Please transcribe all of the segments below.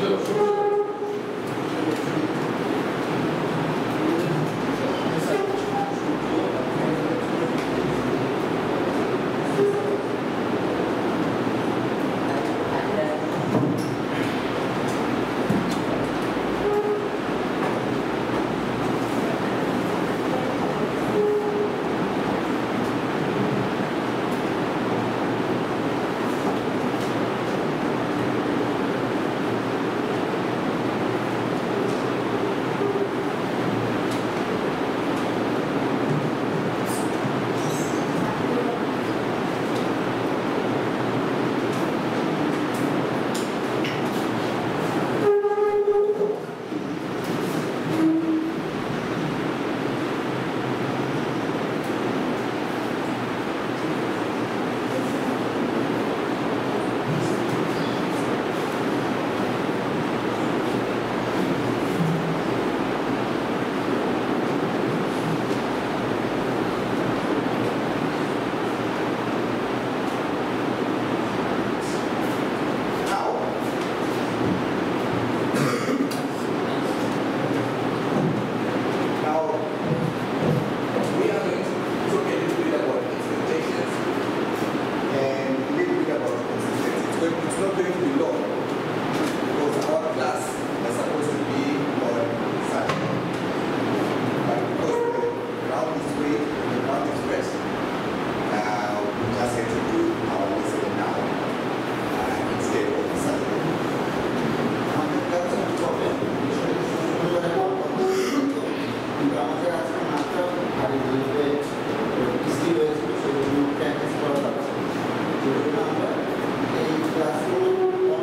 এই classroom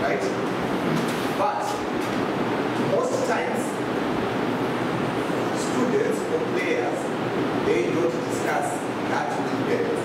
right? But most times, students or players, they don't discuss that with parents.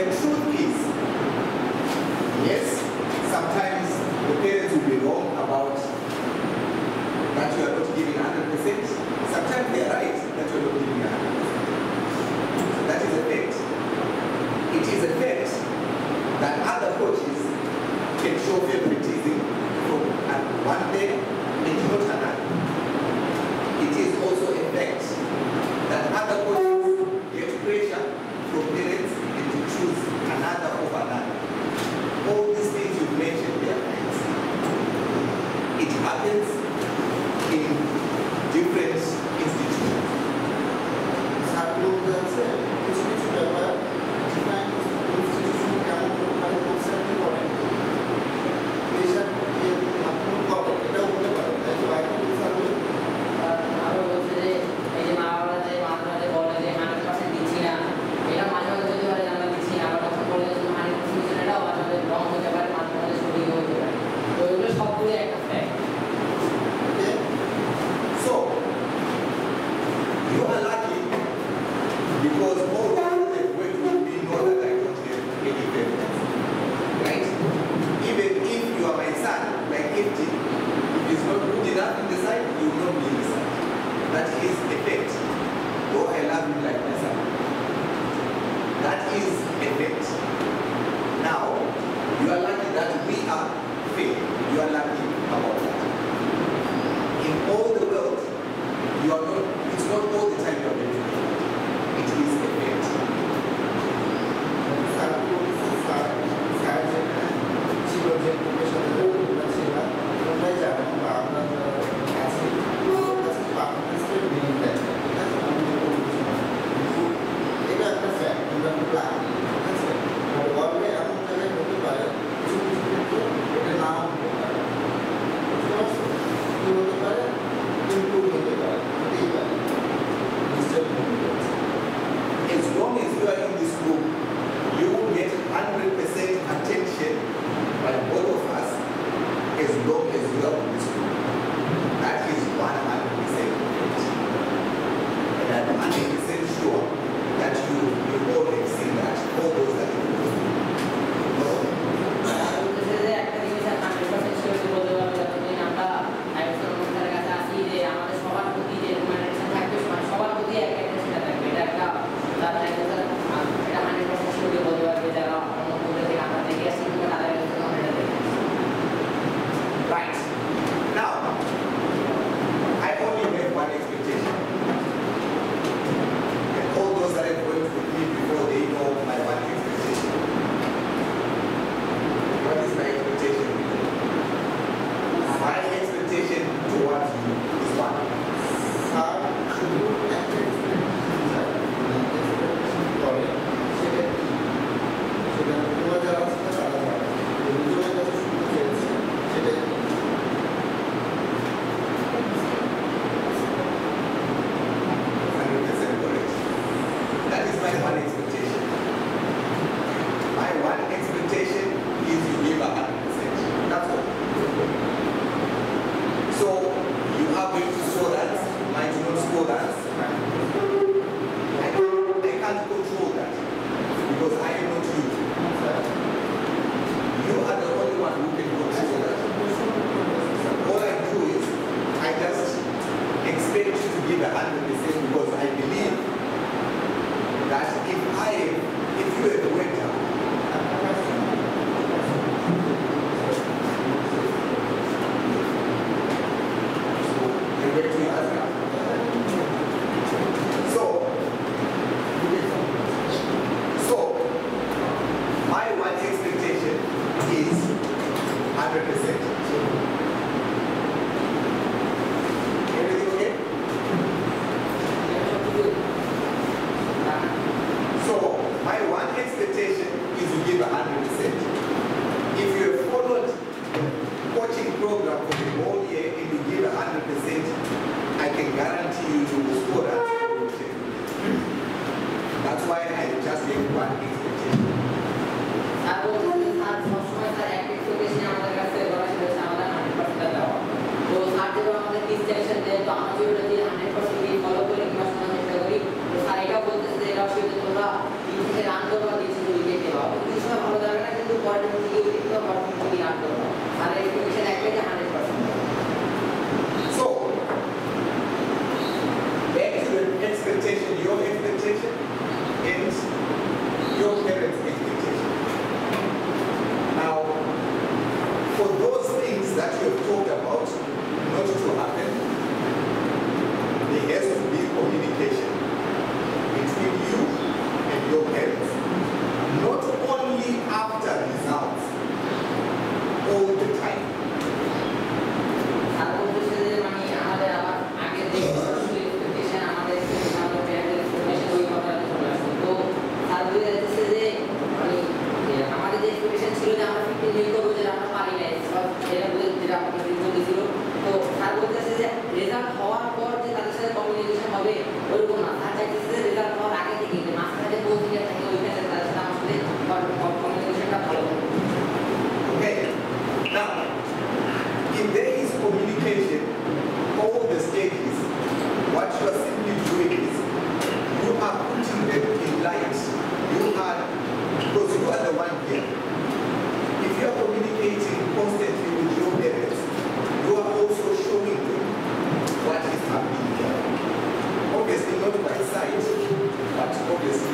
The truth is, yes, sometimes the parents will be wrong about that you are not giving 100%. Sometimes they are right that you are not giving 100%. So that is a fact. It is a fact that other coaches can show favoritism from one player and not another. It is also a fact that other coaches get pressure from parents and to choose another over another. All these things you mentioned there, it happens in different institutions.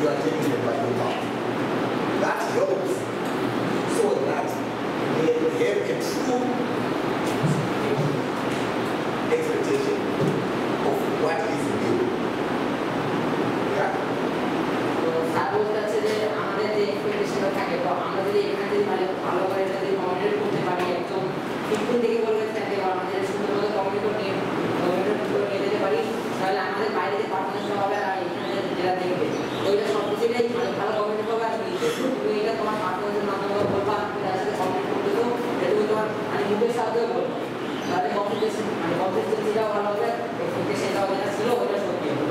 you are taking them by your mouth. That helps so that they have a true expectation of what is new. Yeah? Sir বলতে চাচ্ছে যে আমাদের যে এক্সপেকটেশনটা থাকে তো আমরা যদি এখানে যদি ভালো করে যদি কমিউনিকেট করতে পারি একদম কিছুদিন থেকে বলে থাকে বা আমাদের সুন্দরভাবে কমিউনিকেট করে নিয়ে যেতে পারি তাহলে আমাদের বাইরে যে পার্টনারশিপ হবে আর এখানে যারা দেখবে ওইটা সব কিছুটাই ভালো কমিউনিকেট হবে আর তুমি এটা তোমার পার্টনারদের মাধ্যমে বলবা তুমি তাদের সাথে কমিউনিকেট করতেছো এটা তুমি তোমার মানে মুখের সাথে বলবো তাহলে কনসিস্টেন্সিটাও ভালো হবে এক্সপেকটেশনটাও যেটা ছিল ওইটা সত্যি হবে।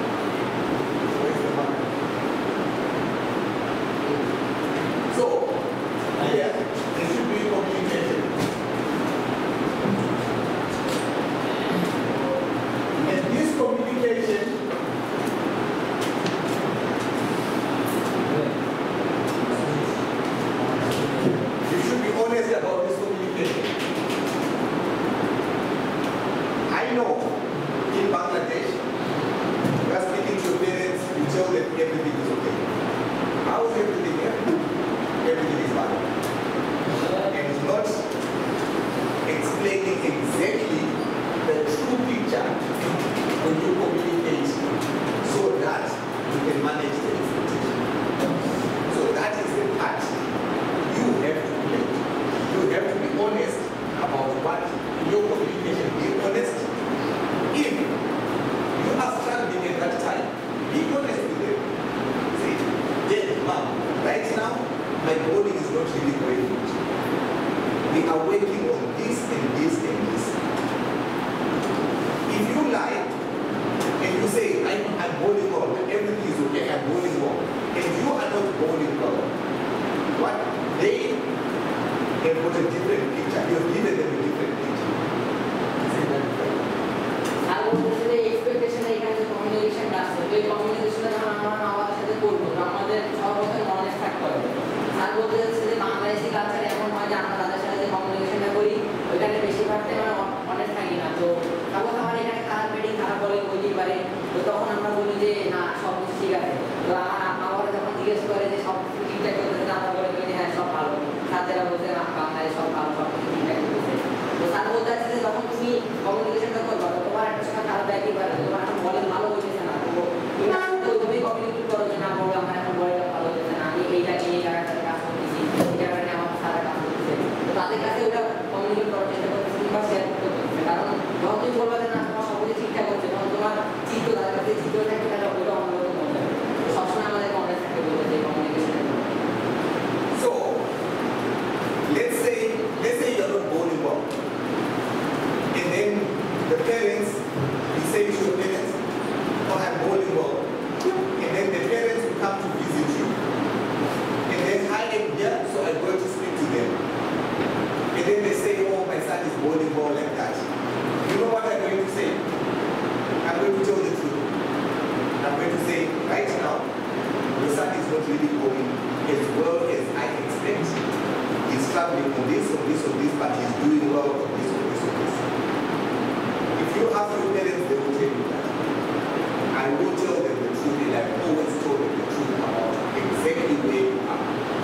So, yeah, there should be communication. And this communication you should be honest about this communication. I know in Bangladesh, you are speaking to your parents, you tell them everything is okay. How is everything here? Everything is bad. And it's not explaining exactly the true picture when you communicate so that you can manage the expectation. So that is the part you have to play. You have to be honest about what your communication. Be honest. If you are struggling at that time, be honest with them. Say, yes, mom, right now, my body is not really going good. We are working on this and this and this. If you lie and you say, I'm bowling well, everything is okay, I'm bowling well, and you are not bowling well, what? They have got a different picture. You have given them a different picture. Say that right? আর বলতে expectation এখানে যে কমিউনিকেশনটা আছে ওই কমিউনিকেশনটা আমরা আমাদের সাথে করবো আমাদের সর্বপ্রথম অনেস্ট থাকতে হবে। আর বলতে চাচ্ছি যে বাংলাদেশি কালচারে এমন হয় যে আমরা তাদের সাথে যে কমিউনিকেশনটা করি ওইখানে বেশিরভাগ টাইম আমরা অনেস্ট থাকি না। তো সাপোজ আমার এখানে খারাপ মিটিং খারাপ বলে বলতেই পারে তো তখন আমরা বলি যে না সব কিছু ঠিক আছে। তো আমার আব্বা যখন জিজ্ঞেস করে যে সব কিছু ঠিকঠাক করতেছে আমরা বলে বলি হ্যাঁ সব ভালো। সাথেরা বলছে না বাংলাদেশ সব ভালো সব কিছু ঠিকঠাক করতেছে। তো স্যার বলতে চাচ্ছে যে যখন তুমি কমিউনিকেশনটা করবা তোমার একটা সময় খারাপ ব্যাগই পারে তোমার এখন বলে ভালো হয়েছে না তো তুমি কমিউনিকেট করো যে না বলো আমার এখন বলে ভালো হয়েছে না আমি এইটাকে এই জায়গাটাতে কাজ করতেছি এই জায়গাটাতে আমার সারা কাজ করতেছে তো তাদের কাছে ওটা কমিউনিকেট করার চেষ্টা করতেছি বা শেয়ার করতে করতেছে কারণ যখন তুমি বলবা যে না তোমার সব কিছু ঠিকঠাক হচ্ছে তখন তোমার চিত্ত তাদের কাছে চিত্ত থাকে তাহলে ওটা অন্যরকম হয়ে যাবে তো সবসময় আমাদের কন্ট্যাক্ট থাকে বলতে যে কমিউনিকেশনের So, let's say you're not bowling well. And then the parents, you say to your parents, oh, I'm bowling well. And then the parents will come to visit you. And then I am here, so I'm going to speak to them. And then they say, oh, my son is bowling well like that. You know what I'm going to say? I'm going to tell the truth. I'm going to say, right now, your son is not really going as well as I expect. He's traveling on this, but he's doing well on this, on this, on this. If you ask your parents, they will tell you that. I will tell them the truth, and I've always told them the truth about exactly where you are.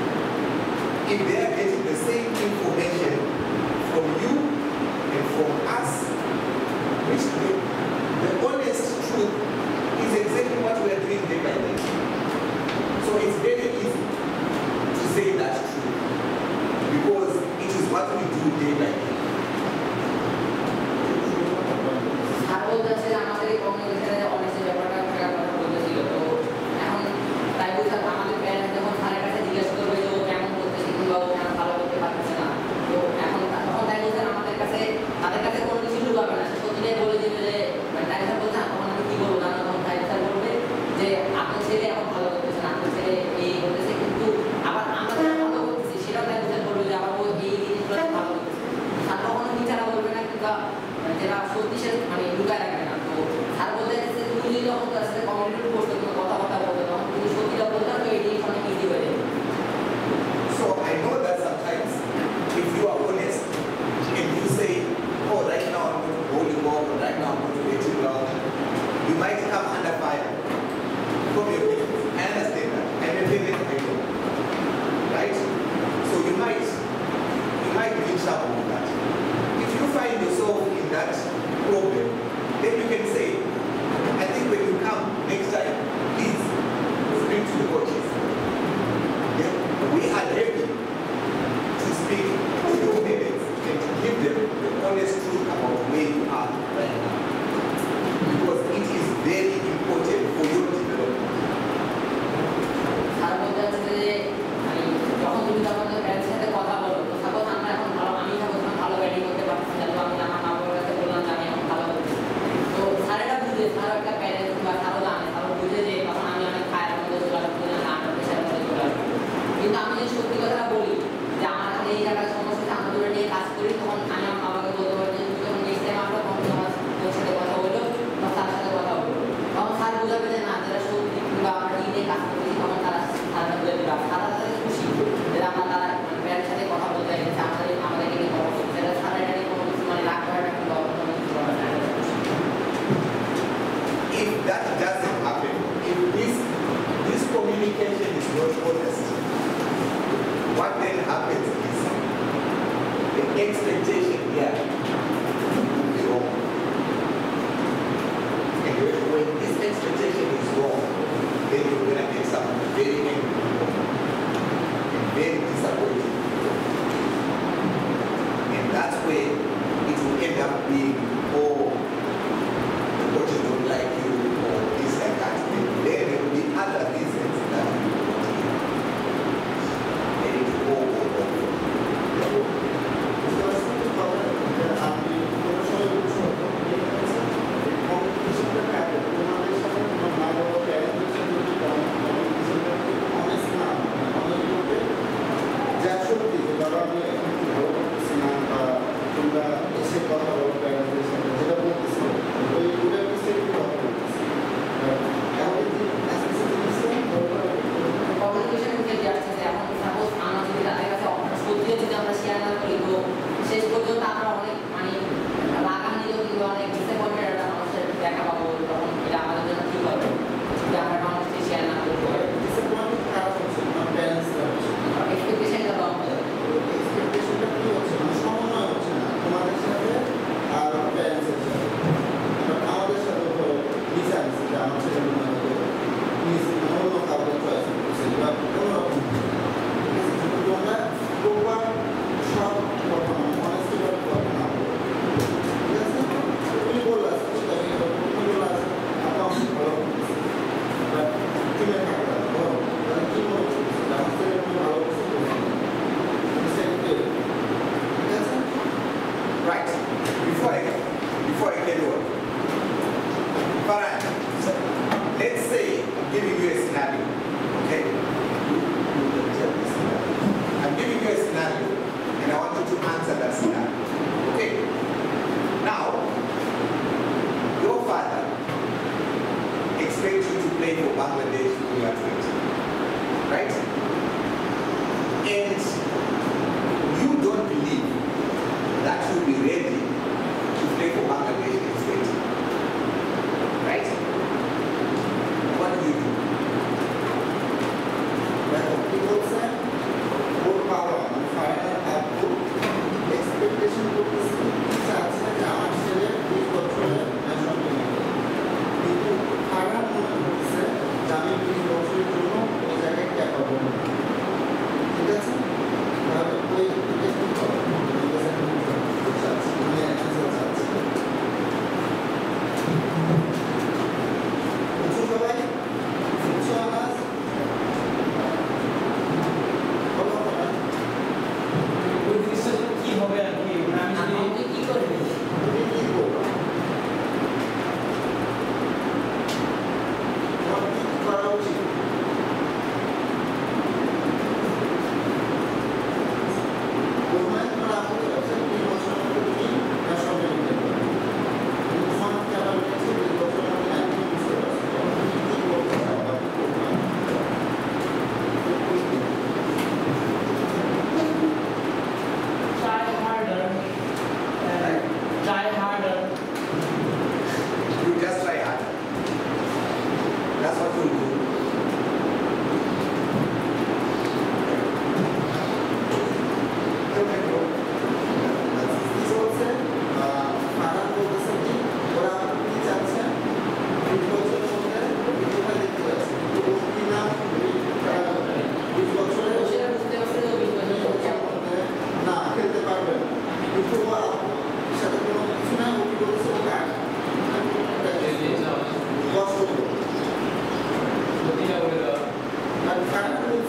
If they are getting the same information from you and from us, which the honest truth is exactly what we are doing day by day. So it's very easy to say that truth because it is what we do day by day. আর বলতে চাচ্ছে যে আমাদের এই কমিউনিকেশনে যে অনেক ব্যাপারটা কথা বলতেছিল তো এখন তাই বলতে আমাদের প্যারেন্টস যখন স্যারের কাছে জিজ্ঞেস করবে যে ও কেমন করতেছে কিংবা ও কেন ভালো করতে পারতেছে না তো এখন তখন তাই বলতে আমাদের কাছে তাদের কাছে কোনো কিছু লুকাবে না সে সত্যিটাই বলে দিবে যে মানে তাই স্যার বলছে তখন আমি কি বলবো জানো তখন তাই স্যার বলবে যে আপনার ছেলে এখন ভালো করতেছে না আপনার ছেলে এই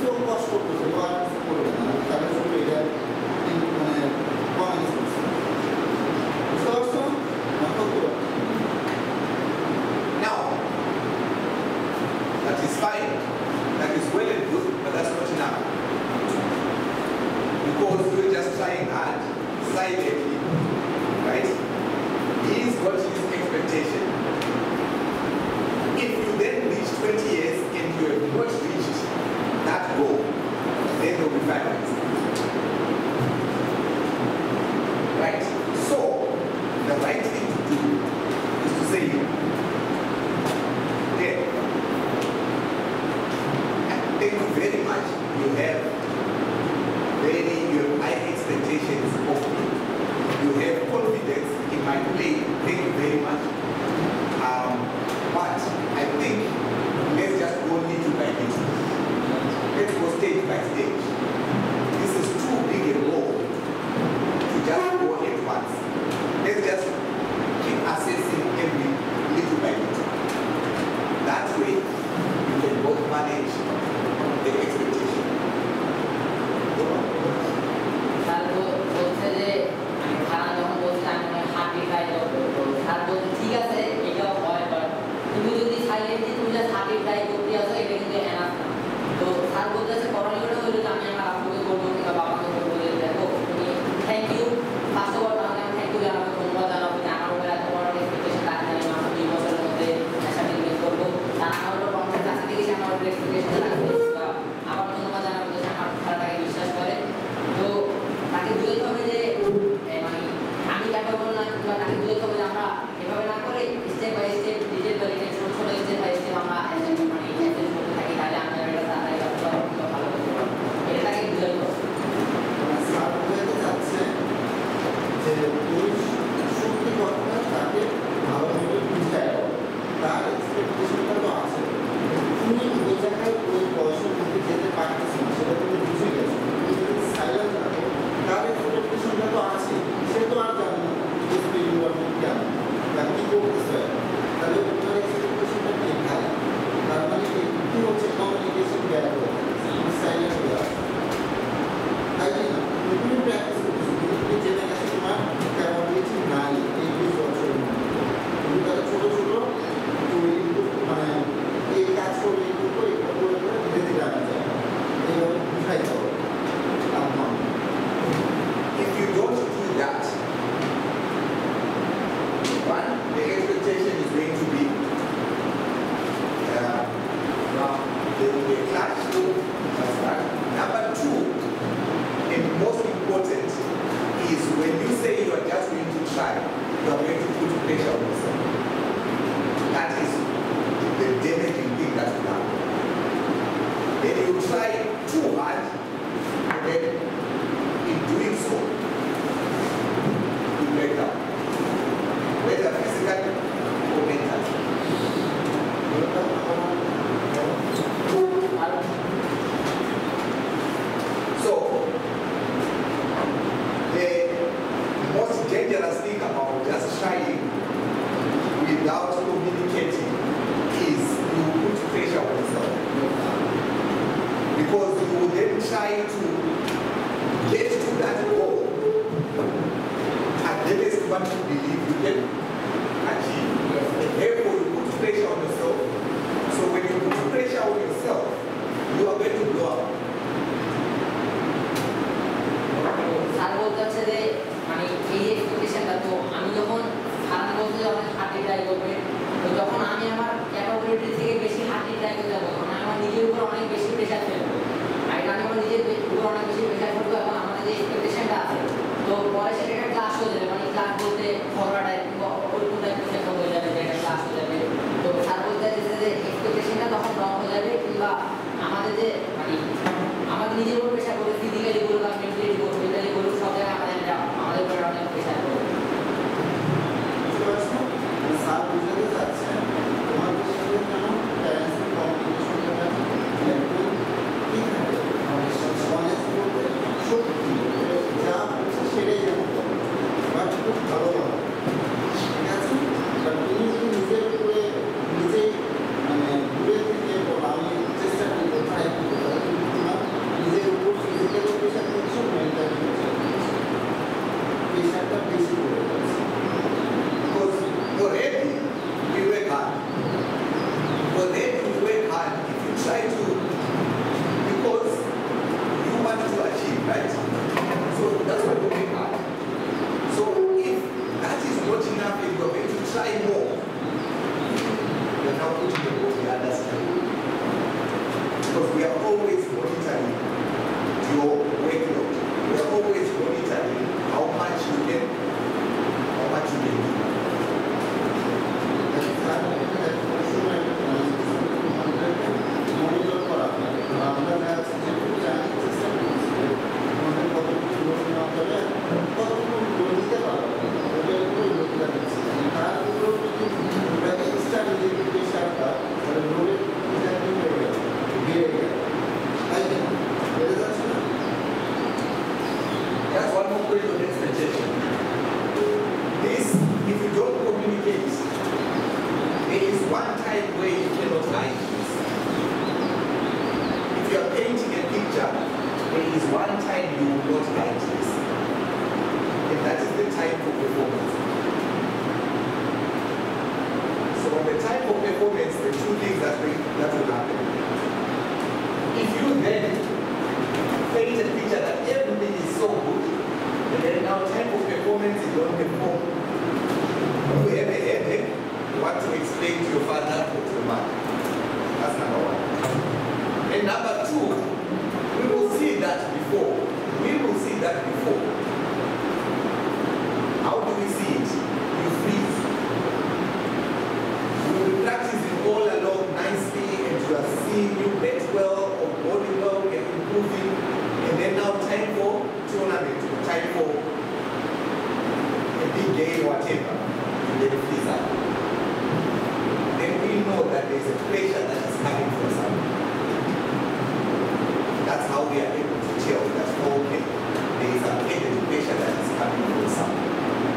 ও কষ্ট করতেছে, ও আর কিছু করবে না, তাদের শুধু এটা মানে কমেন্টস করছে। বুঝতে পারছো? Now, that is fine, that is well and good, but that's not enough. Because you're just trying hard, silently, right? He's got his expectation. If you then reach 20 years and you have not reached that goal, then there will be violence. Right? So, the right thing to do is to say, okay, thank you very much. You have high expectations of me. You have confidence in my play. Thank you very much. But I think let's just go little by little. Let's go stage by stage. This is too big a role to just go at once. Let's just keep assessing every little by little. That way, you can both manage the expectation. বলছে যে আমি খারাপ যখন বলছি আমি হাঁটি try করবো, তো স্যার বলছে ঠিক আছে এটাও হয়, বাট তুমি যদি সাইলেন্টলি তুমি যা হাঁটি ট্রাই করতে আসো এটা কিন্তু এনাফ না। তো স্যার বলতেছে করণীয়টা হলো যে আমি আমার আব্বুকে বলবো কিংবা বাবাকে বলবো যে দেখো তুমি thank you, first of all তাহলে আমি থ্যাংক ইউ জানাবো, ধন্যবাদ জানাবো যে আমার উপরে এত বড় এক্সপেকটেশন রাখি আমি আমার 2 বছরের মধ্যে সার্টিফিকেট করবো, তার আমার উপর কনফিডেন্স কাছে থেকে সে আমার উপরে এক্সপেকটেশন রাখবে, বা আবার ধন্যবাদ জানাবো যে আমার খেলাটাকে বিশ্বাস করে। তো তাকে বুঝতে হবে যে মানে আমি ক্যাপাবল না, কিংবা তাকে বুঝতে হবে যে আমরা এভাবে না করে step by step detail by detail ছোট ছোট স্টেপ বাই স্টেপ আমরা মানে অ্যাডজাস্ট করতে থাকি, তাহলে আমরা এটা তাড়াতাড়ি ভালো করতে পারবো। এটা তাকে বুঝতে হবে। স্যার বলতে চাচ্ছে যে তুমি সত্যি কথা তাকে ভালোভাবে বুঝায়, তার এক্সপেকটেশনটা তো আছে, তুমি ওই জায়গায় ওই বয়সের মধ্যে যেতে পারতেছি না, সেটা তুমি বুঝে গেছো। তুমি যদি সাইলেন্ট থাকো, তার এক্সপেকটেশনটা তো আছে, সে তো আর জানে না কেন বা কী করতেছে, তাহলে তোমার এক্সপেকটেশনটা কি ভালো, তার মানে কি হচ্ছে কমিউনিকেশন গ্যাপ সাইলেন্ট হয়ে আসে, তাই না? তুমি প্র্যাকটিস করতেছো, তুমি জেনে গেছো তোমার ক্যাপাবিলিটি নাই এই 20 বছরের মধ্যে, তুমি তাহলে ছোটো ছোটো মানে এই কাজ করে এই করে ধীরে ধীরে আনা যায়, এইভাবে বুঝাইতে হবে। If you don't do that, one, the expectation is going to be the classroom. That's that. Number two, and most important, is when you say you are just going to try, you are going to put pressure on yourself. That is the damaging thing that will happen. Then you try too hard, and then in doing so, you break down, whether physically or mentally. So, the most dangerous thing about just trying without communicating is you put pressure on yourself. Because you will then try to get to that goal against what you believe you can achieve. And therefore, you put pressure on yourself. So when you put pressure on yourself, you are going to blow up. Sir বলতে হচ্ছে যে মানে এই এক্সপেকটেশনটা, তো আমি যখন খারাপ বলতে যখন হাঁটি ট্রাই করবে, তো যখন আমি আমার ক্যাপাবিলিটি থেকে বেশি হাঁটি ট্রাই করতে যাবো, তখন আমি আমার নিজের উপর অনেক বেশি প্রেশার ফেলবো, আর এটা আমি আমার নিজের উপর অনেক বেশি প্রেশার ফেলবো, এবং আমাদের যে এক্সপেকটেশনটা আছে তো পরে সেটা একটা ক্লাস হয়ে যাবে, মানে ক্লাস বলতে ঘরোয়া টাইপ কিংবা ওরকম টাইপ কিছু হয়ে যাবে, যে একটা ক্লাস হয়ে যাবে। তো স্যার বলতে চাইছে যে এক্সপেকটেশনটা তখন রং হয়ে যাবে, কিংবা আমাদের যে মানে আমাদের নিজের উপর প্রেশার করবে, ফিজিক্যালি বলুক আর মেন্টালি বলুক, মেন্টালি বলুক, সব জায়গায় আমাদের উপরে অনেক প্রেশার করবে। স্যার বুঝাতে চাচ্ছে তোমাদের সাথে কেন প্যারেন্টসের কমিউনিকেশনটা ঠিক থাকে, অনেস্ট বলতে সত্যি যা হচ্ছে সেটাই যেন বাট খুব ভালোভাবে, ঠিক আছে? বাট তুমি যদি নিজের উপরে নিজেই মানে দূরে থেকে আমি চেষ্টা করবো ট্রাই করবো, তোমার প্রেশারটা বেশি পড়ে যাচ্ছে। Because already we work hard. Already we work hard. If you try to, because you want to achieve, right? So that's why we work hard. So if that is not enough and you're going to try more, you're now putting the ball the other side. Because we are always monitoring your workload. We are always monitoring how much you can do. Sir এটা সবসময় আমাদেরকে monitor করা হয়। আমরা দেখা যাচ্ছে যেটুকু জানি চেষ্টা করছি যে আমাদের কতটুকু লোড নেওয়া যাবে, কতটুকু লোড নিতে পারবো, ওটা একটু লোডটা দিচ্ছি। তার উপরেও যদি আমরা এক্সট্রা যদি প্রেশারটা তাহলে লোডের প্রেশারটি বেড়ে গেল, তাই না? বেড়ে যাচ্ছে না? That's one more point on expectation. This, if you don't communicate, there is one time where you cannot hide this. If you are painting a picture, there is one time you will not hide this. And that is the time for performance. So on the time for performance, the two things that will happen. If you then paint a picture that everything is so good, and then now time for performance you don't perform, you have a headache, you want to explain to your father or to your mother. That's number one. And number two, we will see that before. We will see that before. How do we see it? You freeze. You will be practicing all along nicely and you are seeing you bet well or bowling well and improving. And then now time for tournament, time for a big game or whatever. And then freeze up. Then we know that there's a pressure that is coming from somewhere. That's how we are able to tell that, okay, there is a hidden pressure that is coming from somewhere.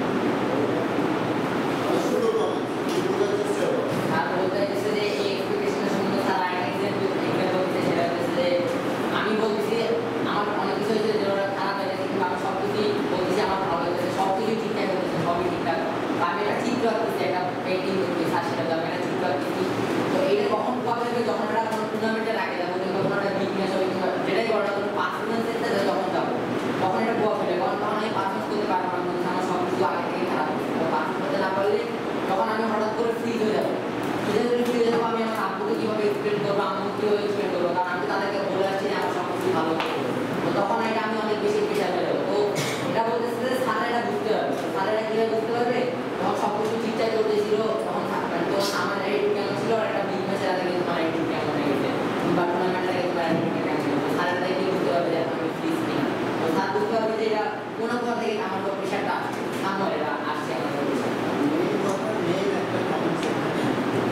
আর বলতে হচ্ছে যে এই এক্সপেকটেশনের সম্বন্ধে তার আইন example বলতে সেটা হচ্ছে যে আমি বলছি আমার অনেক কিছু হচ্ছে যেটা খারাপ হয়ে গেছে কিন্তু আমি সব কিছুই বলছি আমার ভালো হয়েছে সব কিছুই ঠিকঠাক হয়েছে সবই ঠিকঠাক আমি এটা ঠিক রাখতেছি একটা পেন্টিং করছি আর সেটা আমি এটা ঠিক রাখতেছি তো এটা কখন কবে হবে যখন এটা কোনো টুর্নামেন্টে রাখে যাবো তখন একটা বিগনেস হবে যেটাই করার জন্য পারফরমেন্সের সাথে যখন যাবো তখন এটা প্রভাব ফেলে কারণ তখন আমি পারফরমেন্স করতে পারবো না বলছি আমার সব কিছু আগে থেকে খারাপ পারফরমেন্স করতে না পারলে তখন আমি হঠাৎ করে ফ্রিজ হয়ে যাবো ফ্রিজ হয়ে যাবো আমি আমার আব্বুকে কীভাবে এক্সপ্লেন করবো আম্মুকে কীভাবে এক্সপ্লেন করবো কারণ আমি তাদেরকে বলে আসছি যে আমার সব কিছু ভালো তো তখন এটা আমি অনেক বেশি প্রেশার হয়ে যাবো তো এটা বলতেছে যে স্যার এটা বুঝতে পারবে স্যার এটা কীভাবে বুঝতে পারবে তখন সব কিছু ঠিকঠাক চলতেছিল তখন থাকবেন তো আমার এইটুকু কেমন ছিল আর একটা বিগ ম্যাচের আগে কিন্তু আমার এইটুকু কেমন হয়ে গেছে বা টুর্নামেন্টের আগে তোমার এইটুকু কেমন ছিল স্যার এটা দেখে বুঝতে পারবে যে এখন আমি ফ্রিজ কিনা তো স্যার বুঝতে পারবে যে এটা কোনো কোথা থেকে আমার তো প্রেশারটা সামনে এটা আসছে আমার প্রেশারটা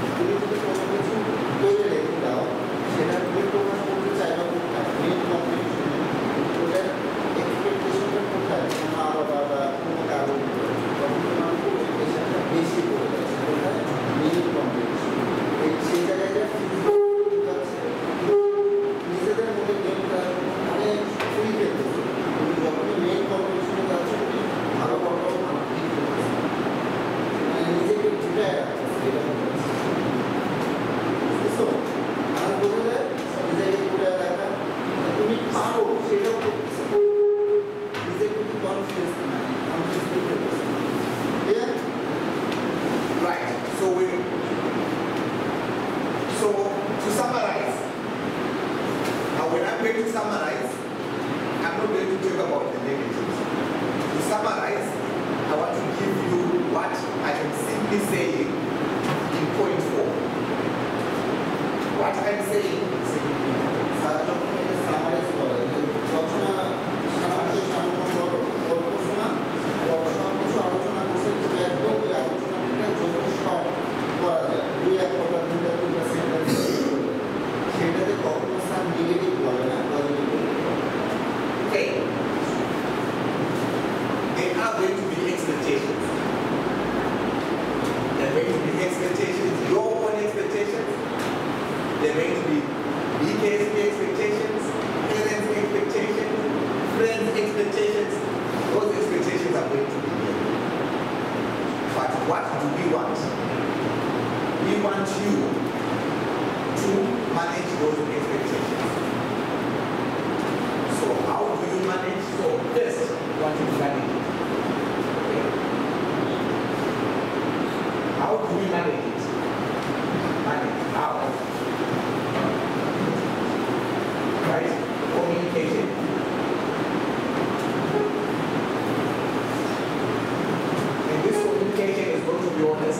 সেটা তুমি প্রকাশ করতে চাইবা কোথায়? want to manage it. Okay. How do we manage it? Manage how? Right? Communication. And this communication is going to be honest.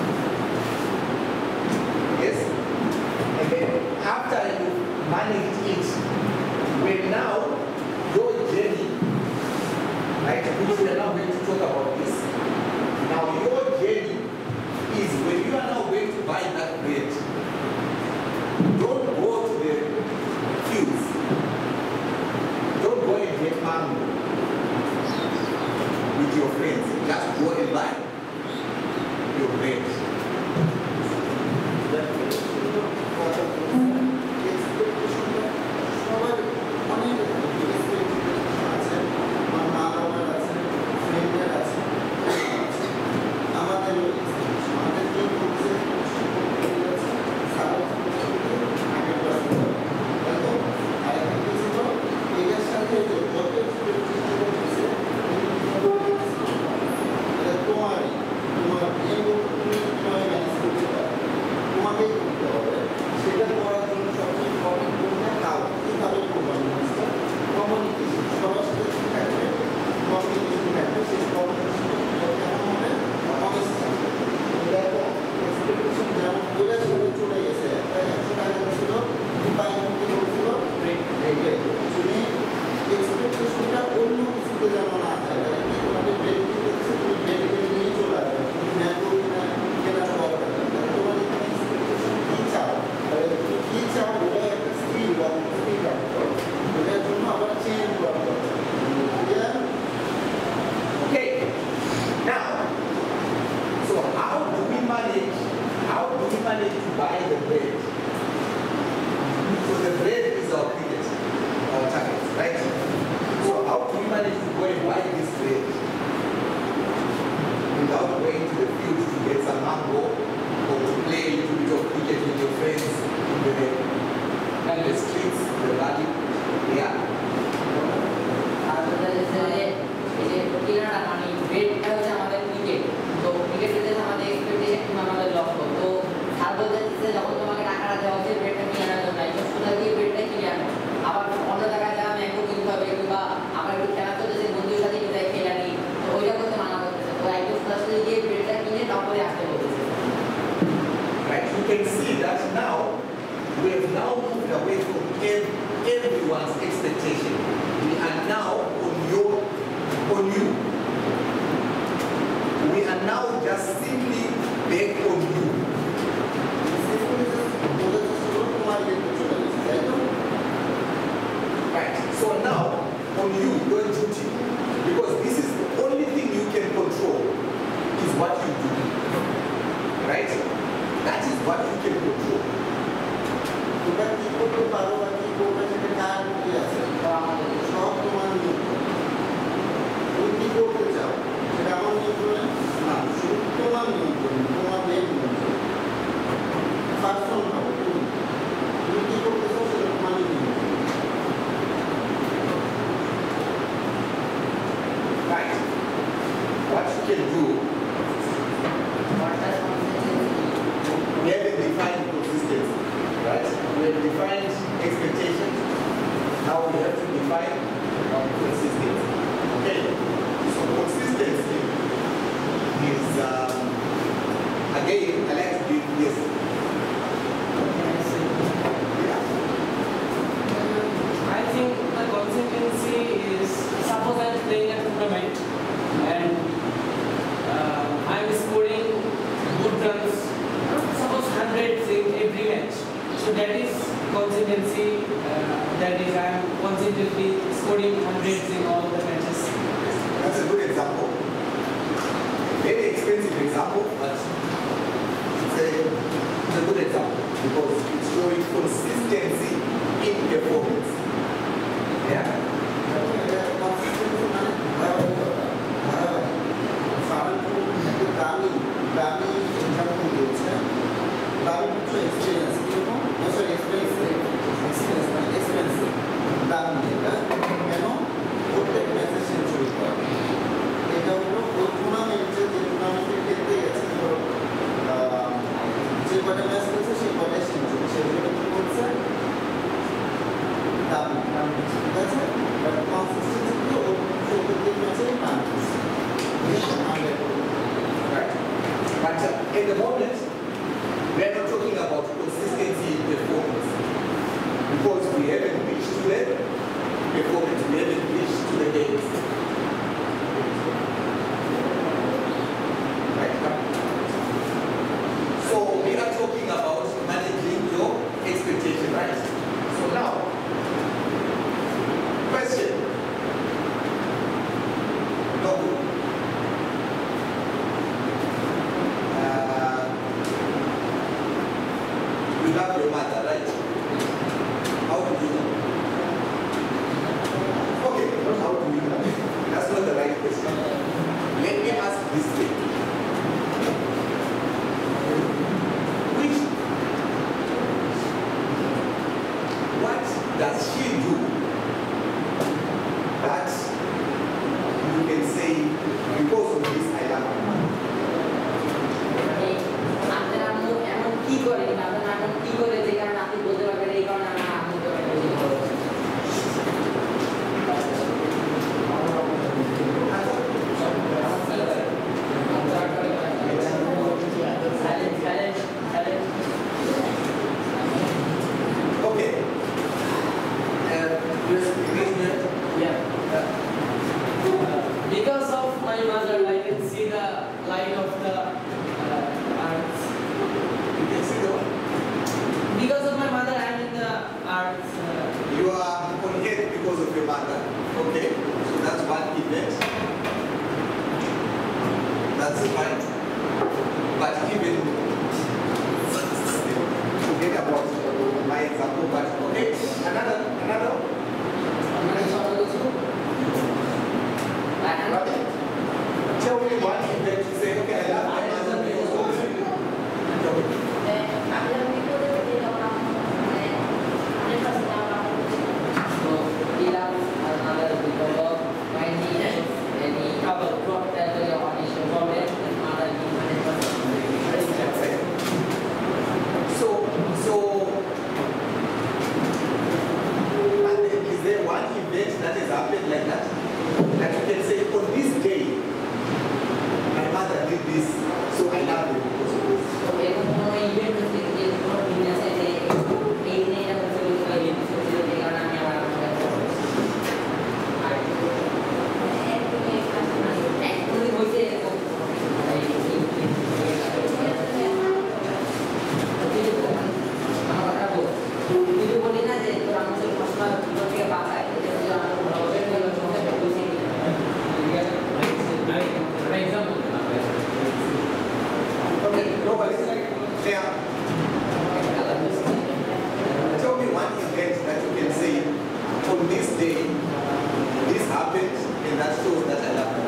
Yes? And then after you manage it, when now your journey, right, which we are now going to talk about this. Now your journey is when you are now going to buy that bread, don't go to the fields. Don't go and get mango with your friends. Just go and buy your bread. দাম দিয়ে কেন প্রত্যেক ম্যাচে century করে is fine. But even forget about my example, but okay, another. Tell me one event to say, okay, I love my mother because of this. Is there one event that has happened like that? That you can say, on this day, my mother did this, so I love her because of this. Okay, nobody. Yeah. Tell me one event that you can say, on this day, this happened, and that shows that I love her.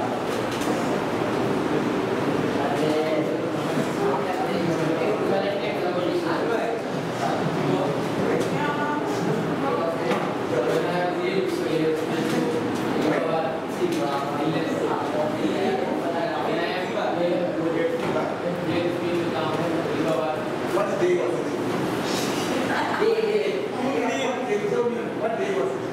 What day was it? Tell me, what day was it?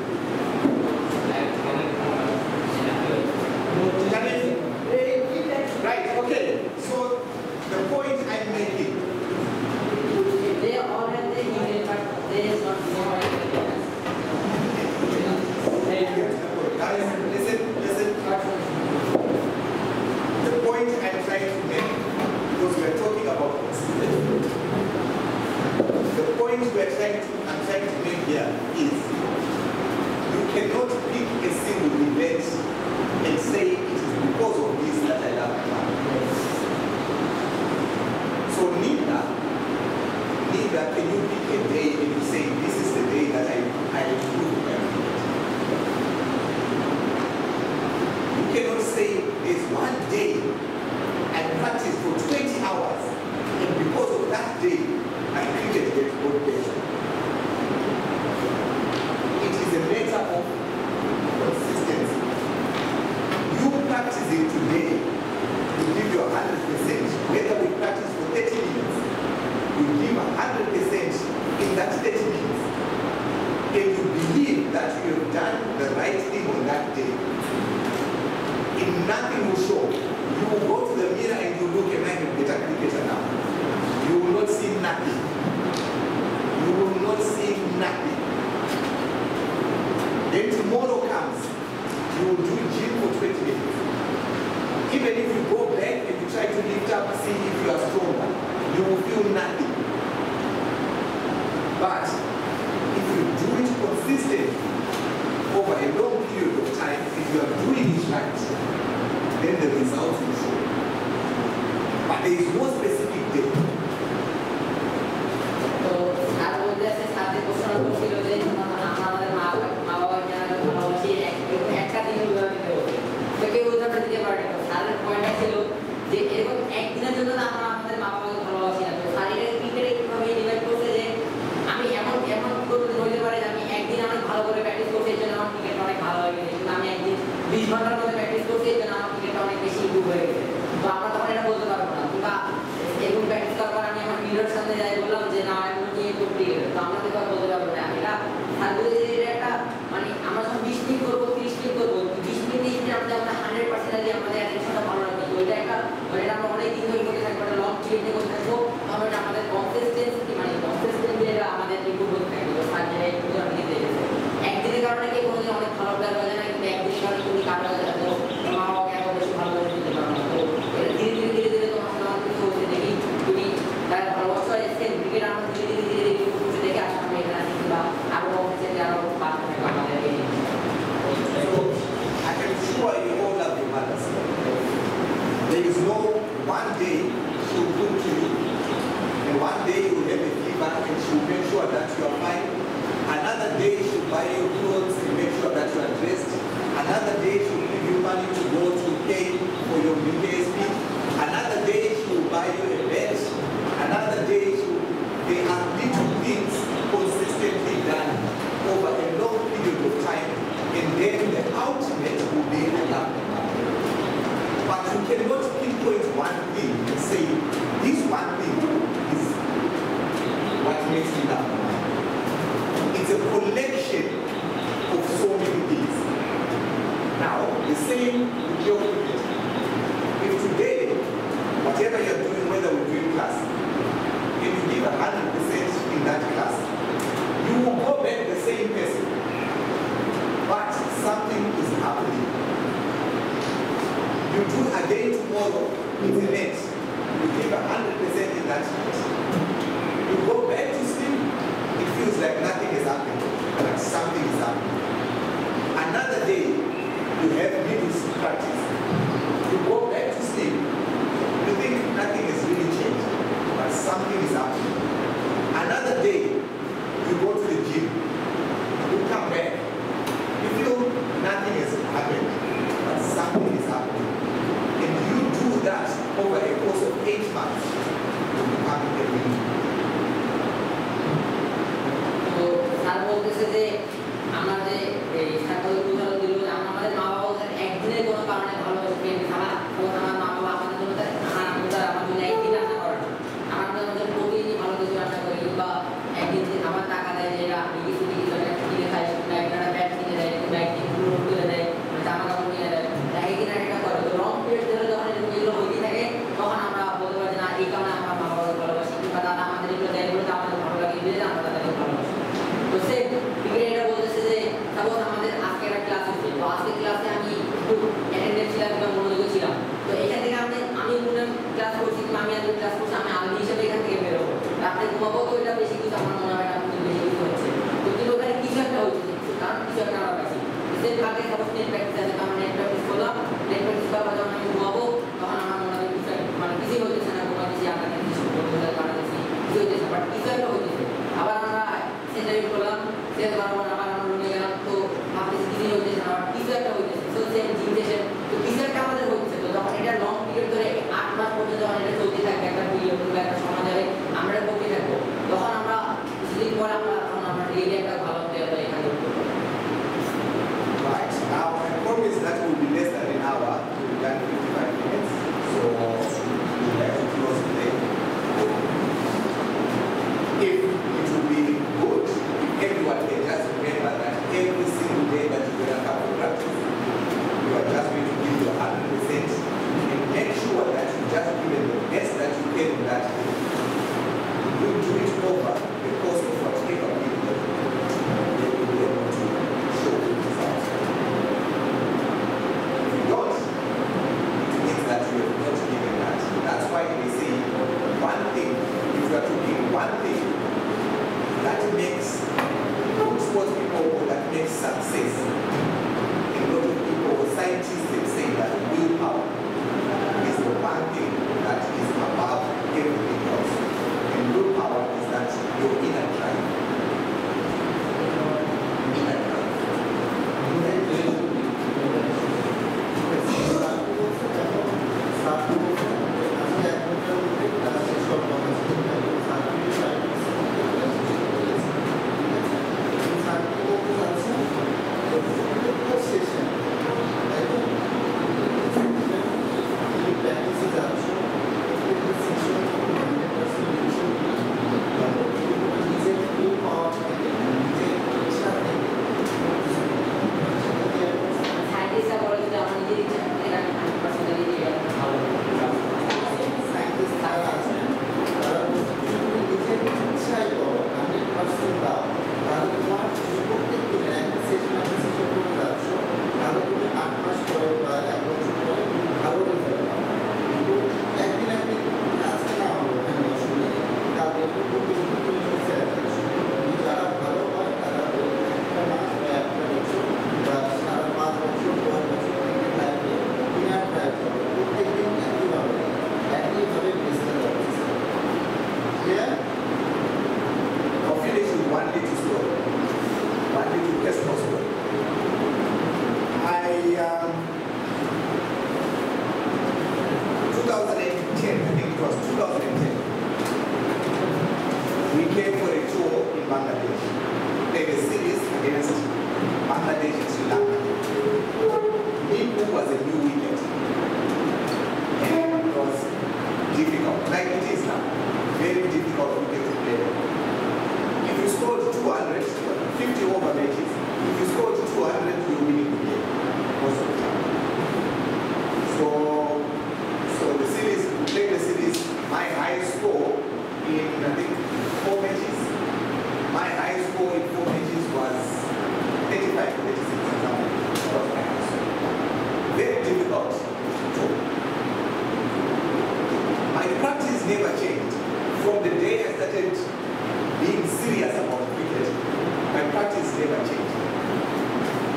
Right, okay. So the point I'm making. They all have the email, but there is not Guys, listen. The point I'm trying to make, because we're talking about the point I'm trying to make here is you cannot pick a single event and say it is because of this that I love my mom. So neither can you pick a day and you say this is the day that I improve my marriage. You cannot say there's one day I practiced for 20 hours and because of that day I created a good patient. It is a matter of consistency. You practicing today, you give your 100%. Whether we practice for 30 minutes, you give 100% in that 30 minutes. And you believe that you have done the right thing on that day. And nothing will show. You will go to the mirror and you look and I am a better cricketer now. You will not see nothing. You will not see nothing. Then tomorrow comes, you will do gym for 20 minutes. Even if you go back and you try to lift up, see if you are stronger, you will feel nothing. But if you do it consistently over a long period of time, if you are doing it right, then the results will show. But there is no specific day. same with your cricket. If today, whatever you're doing, whether we're doing class, if you give 100% in that class, you will go back the same person. But something is happening. You do again tomorrow, it's a net. You give 100% in that net. You go back to sleep, it feels like nothing is happening, but something is happening. Another day, you have middle practice. You go back to sleep, you think nothing has really changed, but something is happening. Another day, you go to the gym, you come back, you feel nothing has happened, but something is happening. And you do that over a course of 8 months, you become a winner. তো sir বলতেছে যে আমরা যে ছাত্রদের উদাহরণ দিল যে আমরা আমাদের মা বাবা একদিনের কোনো কারণে ভালোবাসে প্রেম ছাড়া তখন আমার মা বাবা আমাদের জন্য আমার জন্য একদিন রান্না করে না, আমার জন্য প্রতিদিনই ভালো কিছু রান্না করে, কিংবা একদিন আমার টাকা দেয় যে এরা কিছু কিনে খাই, একটা ব্যাগ কিনে দেয়, ব্যাগ কিনে কিনে দেয়, জামা কাপড় কিনে দেয়, একদিন একটা করে। তো লং পিরিয়ড ধরে যখন এগুলো হইতে থাকে তখন আমরা বলতে পারি না এই কারণে আমার মা বাবাকে ভালোবাসি, কিংবা দাদা আমাদের এগুলো দেয় বলে আমাদের ভালো লাগে, এই জন্য আমরা তাদেরকে ভালোবাসি। তো সে এটা বলতেছে যে সাপোজ আমাদের আজকে একটা ক্লাস হচ্ছে, তো আজকে ক্লাসে আমি একটু অ্যাটেন্ডেন্স ছিলাম কিংবা মনোযোগী ছিলাম, তো এখান থেকে আমি মনে ক্লাস করছি কিংবা আমি আজকে ক্লাস করছি, আমি আলমি হিসেবে এখান থেকে বেরোবো, রাত্রে ঘুমাবো, তো এটা বেশি কিছু আমার মনে হয় না বেশি কিছু হচ্ছে। তো কিন্তু ওখানে কিছু একটা হচ্ছে, কিছু কারণ কিছু একটা আমরা পাইছি। সেম কালকে সাপোজ নেট প্র্যাকটিস আছে, আমরা নেট প্র্যাকটিস করলাম, নেট প্র্যাকটিস করার পর যখন আমি ঘুমাবো তখন আমার মনে হয় কিছু মানে কিছুই হচ্ছে না, ঘুমাতেছি, আপনাকে কিছু বানাতেছি, কিছু হচ্ছে, বাট কিছু একটা হচ্ছে। আবার আমরা সেন্টারিং করলাম, সেন্টার করার পর আবার আমরা রুমে গেলাম, তো ভাবতেছি কিছুই হচ্ছে না, আবার কিছু একটা হচ্ছে, তো সেম জিমতেছে, তো কিছু একটা আমাদের হচ্ছে। তো যখন এটা লং পিরিয়ড ধরে 8 মাস পর্যন্ত যখন এটা চলতে থাকবে, একটা পিরিয়ড কিংবা একটা সময় ধরে আমরা করতে থাকবো, তখন আমরা কিছুদিন পর আমরা রিয়েলি একটা ভালো প্লেয়ার এখানে উঠতে পারবো। Right, now I promise that will be less than an hour, we've done 55 minutes, so we'll have to close today. If it will be good, if everyone can just remember that every single day that you're going to have to practice, you are just going to give your 100% and make sure that you just give it the best that you can in that day. You do it over the course of whatever period, you will be able to show the results. If you don't, it means that you have not given that. That's why they say one thing, if you are to pick one thing that makes good sports people or that makes success, a lot of people, scientists, they say that willpower is the one thing that is above everything else. And willpower is that your inner drive. Inner drive. সায়েন্টিস্টরা বলে যে আমার নিজের ইচ্ছা থেকে আমি 100% দিয়ে ভালো We came for a tour in Bangladesh. They were series against Bangladesh and Sri Lanka. It was a new wicket. And it was difficult, like it is now. Very difficult wicket to play. If you scored 200, 50 over matches, if you scored 200, you're winning the game most of the time.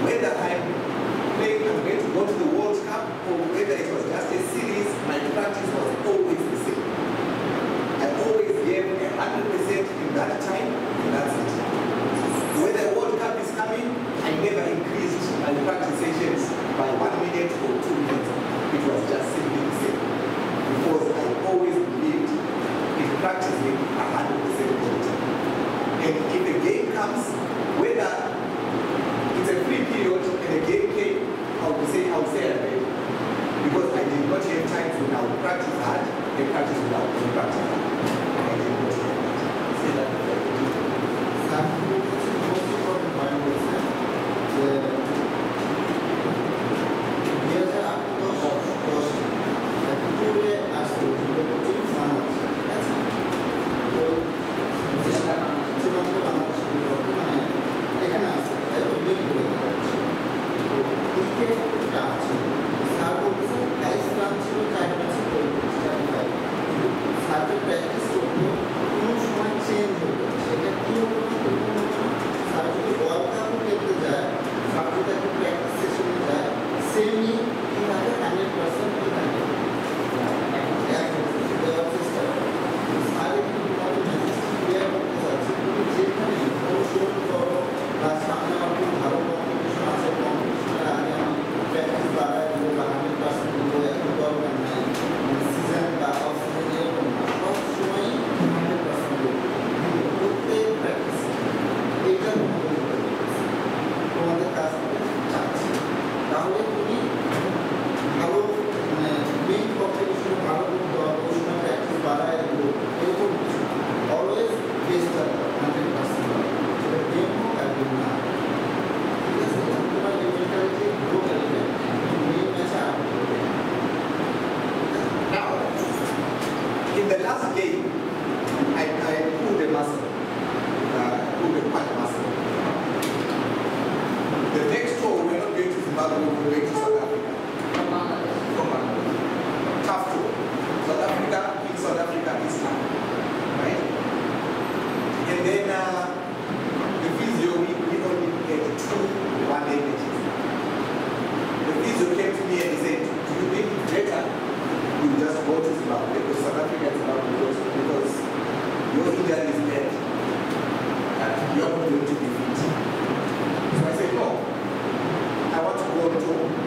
whether I'm going to go to the World Cup or whether it was just a series, my practice was always the same. I always gave 100% in that time, and that's it. Whether the World Cup is coming, I never increased my practice sessions by 1 minute or 2 minutes. It was just simply the same. Because I always believed in practicing 100% all the time. And if the game comes, whether it's a free period and the game came, I would say I read. Because I did not have time to now practice hard and practice without practice hard. I did not have that. Say that in the last game, I pulled a muscle, pulled a quad muscle. The next tour, we're not going to Zimbabwe, we're going to South Africa. From Bangladesh. Tough tour. South Africa, in South Africa this time. Right? And then the physio, we only had 2 one-day matches. The physio came to me and he said, do you think it's better you just go to Zimbabwe, because South Africa is Zimbabwe, because your injury is bad and you're not going to be fit. So I said, no, I want to go to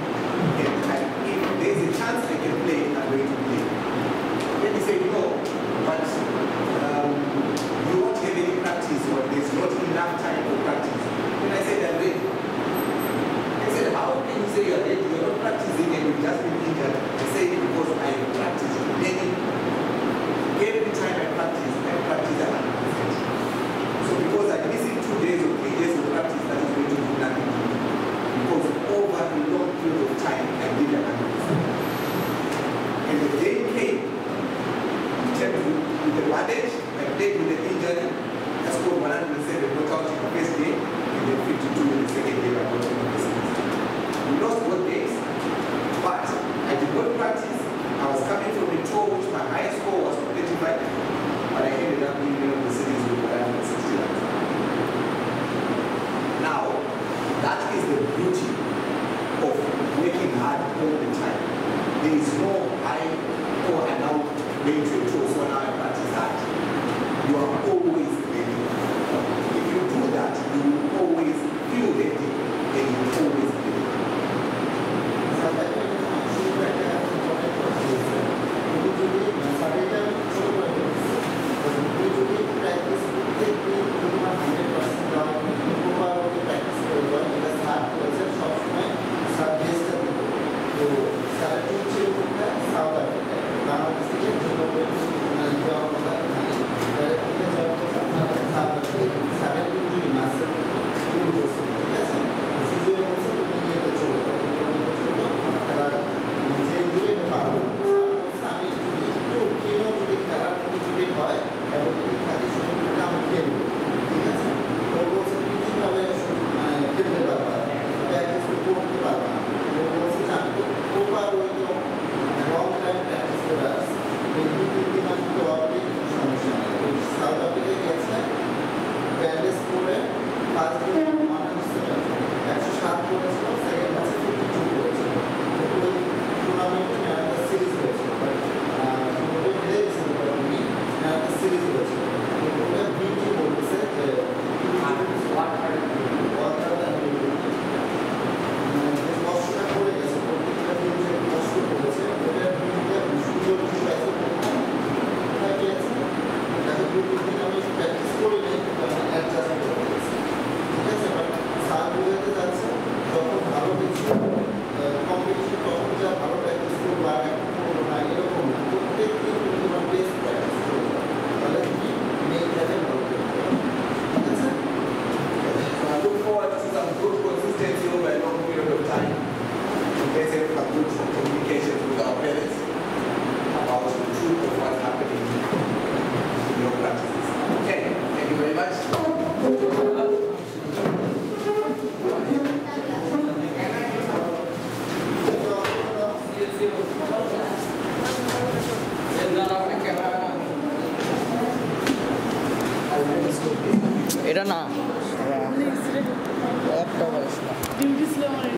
competition তখন যা ভালো practice করবো আর এখন করবো না এরকম না, প্রত্যেক দিন তুমি তোমার বেস্ট প্র্যাকটিস করবো, তাহলে তুমি মেইন লেভেল ভালো করতে পারবে। ঠিক আছে? So I look forward to some good consistency over a long period of time. Let's have some good communication with our parents about the truth of what's happening in your practices. Okay, thank you very much. এটা না একটা বয়স না।